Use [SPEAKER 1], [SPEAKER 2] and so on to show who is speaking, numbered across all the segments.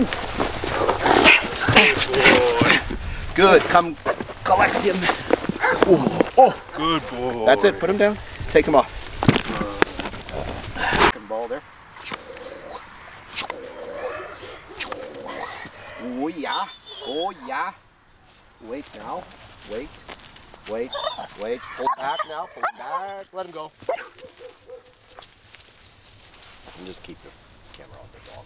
[SPEAKER 1] Good, come collect him. Oh,
[SPEAKER 2] good boy.
[SPEAKER 1] That's it, put him down. Take him off. Ball there. Oh yeah, oh yeah. Wait now, wait. Pull back now, pull back. Let him go. And just keep the camera on the dog.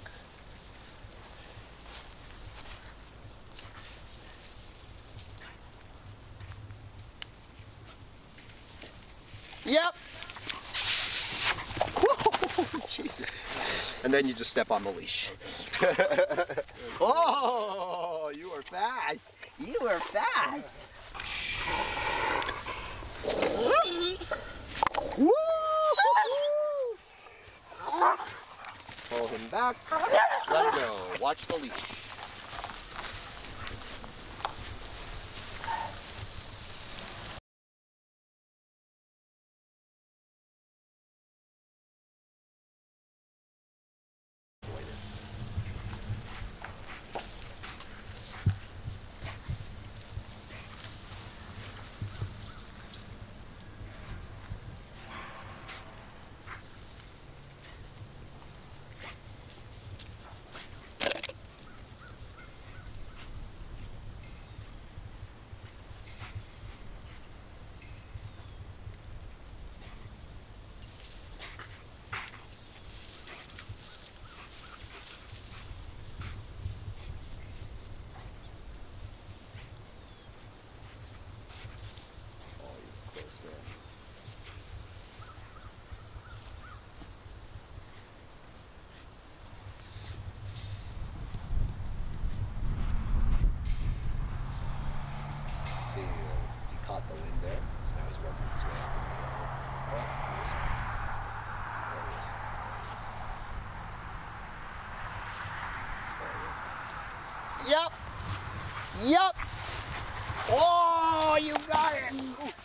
[SPEAKER 1] Yep. Jesus. And then you just step on the leash. Oh, you were fast. You were fast. Pull him back. Let him go. Watch the leash. See, he caught the wind there, so now he's working his way up. Oh, here's him. There he is. There he is. Yep! Yep! Oh, you got it!